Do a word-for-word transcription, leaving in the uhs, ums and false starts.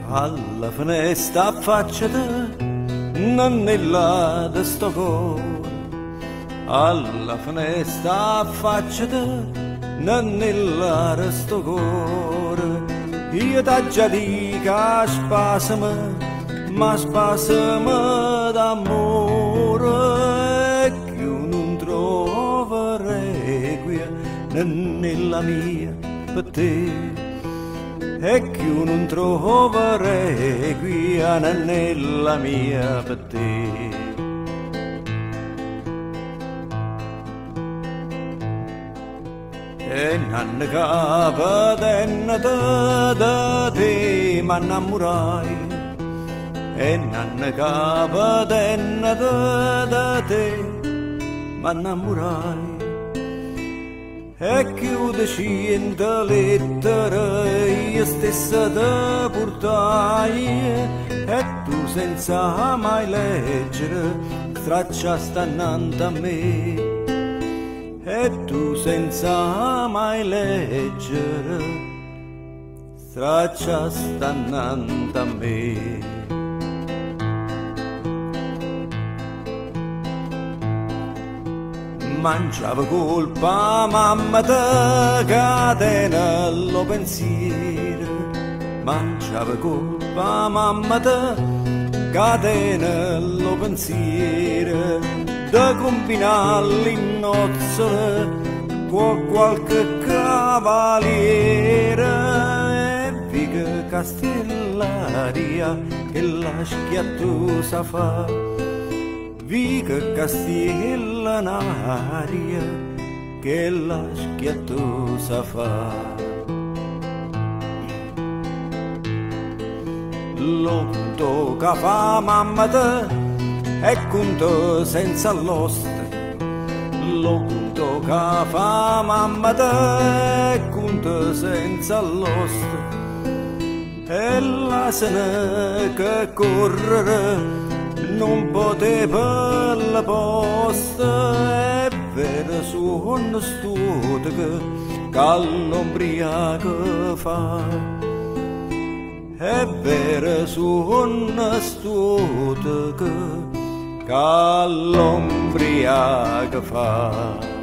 alla finestra affacciata nannella de sto cuore, alla finestra affacciata nannella de sto cuore. Io t'ho già dico spasama, ma spasama d'amore, che io non trovo requia nella mia per te, e che io non trovo requia nella mia per te. E nanne capa dennata da te m'innamorai, e nanne capa dennata da te m'innamorai. E chiude cento lettere io stessa te portai, e tu senza mai leggere stracciasti annanto a me, e tu senza mai leggere stracciasti annanto a me. Mangiava colpa mamma te catena lo pensiero, mangiava colpa mamma te catena lo pensiero, da combinarli in nozzole con qualche cavaliere, e viga castellaria che la schiattosa fa, viga castella n'aria che la schiattosa fa. Lo conto che fa mamma te è conto senza l'oste, lo conto che fa mamma te è conto senza l'oste, e l'asino che correre non poteva la posta, è vero suono stuto che all'ombriaco fa, è vero suono stuto che all'ombriaco fa.